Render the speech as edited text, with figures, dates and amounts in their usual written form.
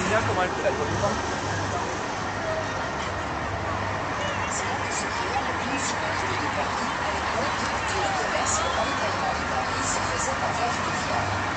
bien comment elle fait la toile. C'est là que se créa le municipalité de Paris à l'époque où le commerce et le ravitaillement de Paris se faisaient par voie fluviale.